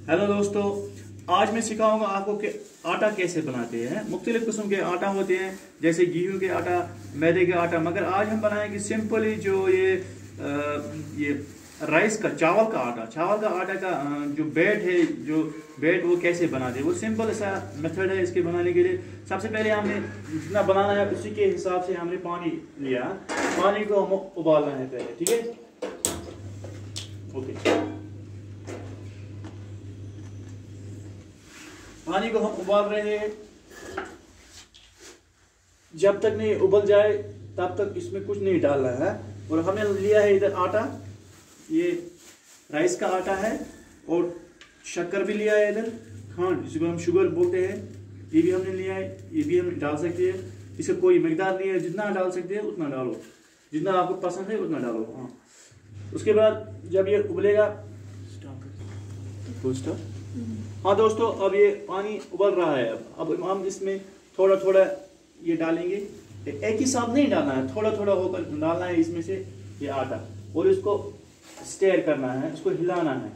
Hello दोस्तों, आज मैं सिखाऊंगा आपको कि आटा कैसे बनाते हैं। मुख्तलिफ किस्म के आटा होते हैं, जैसे गेहूं के आटा, मैदे का आटा, मगर आज हम बनाएंगे सिंपली जो ये राइस का चावल का आटा का जो बैट वो कैसे बनाते हैं। वो सिंपल सा मेथड है इसके बनाने के लिए। सबसे पहले हमने जितना बनाना है उसी के हिसाब से हमने पानी लिया। पानी को हम उबालना है पहले, ठीक है। ओके, पानी को हम उबाल रहे हैं। जब तक नहीं उबल जाए तब तक इसमें कुछ नहीं डालना है। और हमने लिया है इधर आटा, ये राइस का आटा है, और शक्कर भी लिया है इधर, खांड जिसको हम शुगर बोलते हैं, ये भी हमने लिया है। ये भी हम डाल सकते हैं, इसका कोई मिकदार नहीं है, जितना डाल सकते हैं उतना डालो, जितना आपको पसंद है उतना डालो। हाँ, उसके बाद जब ये उबलेगा, हाँ दोस्तों, अब ये पानी उबल रहा है। अब हम इसमें थोड़ा थोड़ा ये डालेंगे, एक ही साथ नहीं डालना है, थोड़ा थोड़ा होकर डालना है इसमें से ये आटा, और इसको स्टेयर करना है, इसको हिलाना है,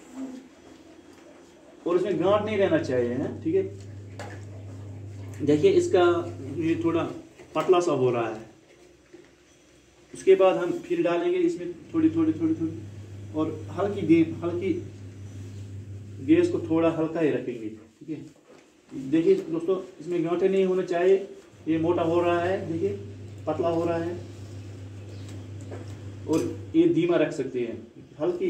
और इसमें गांठ नहीं रहना चाहिए है, ठीक है। देखिए इसका ये थोड़ा पतला सा हो रहा है। उसके बाद हम फिर डालेंगे इसमें थोड़ी थोड़ी और हल्की गैस को थोड़ा हल्का ही रखेंगे, ठीक है। देखिए दोस्तों, इसमें गांठें नहीं होने चाहिए। ये मोटा हो रहा है, देखिए पतला हो रहा है, और ये धीमा रख सकते हैं, हल्की।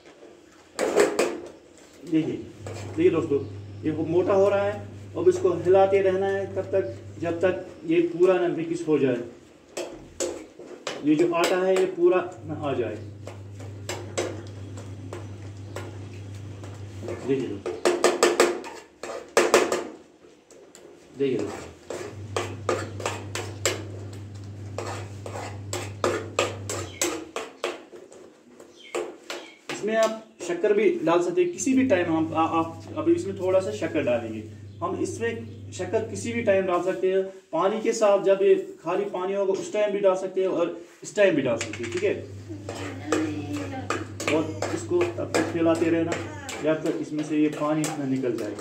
देखिए दोस्तों, ये मोटा हो रहा है। अब इसको हिलाते रहना है तब तक जब तक ये पूरा ना मिक्स हो जाए, ये जो आटा है ये पूरा ना आ जाए। देखिए दोस्तों, इसमें आप शक्कर भी डाल सकते हैं किसी भी टाइम। हम आप अभी इसमें थोड़ा सा शक्कर डालेंगे। हम इसमें शक्कर किसी भी टाइम डाल सकते हैं, पानी के साथ। जब ये खाली पानी होगा उस टाइम भी डाल सकते हैं, और इस टाइम भी डाल सकते हैं, ठीक है। और इसको तब तक फैलाते रहना जब तक इसमें से ये पानी इतना निकल जाए।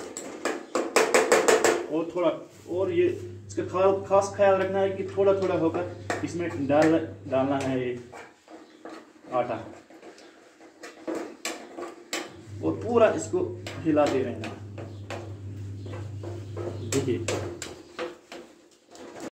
और थोड़ा और ये इसका खास ख्याल रखना है कि थोड़ा थोड़ा होकर इसमें डालना है ये आटा, और पूरा इसको हिलाते रहना। देखिए